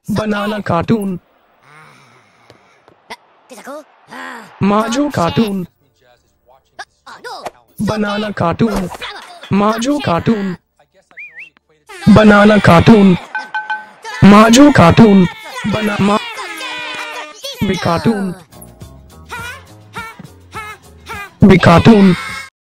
Banana cartoon. Majo cartoon. Banana cartoon. Majo cartoon. Banana cartoon. Majo cartoon. Banana. Big cartoon. Big cartoon.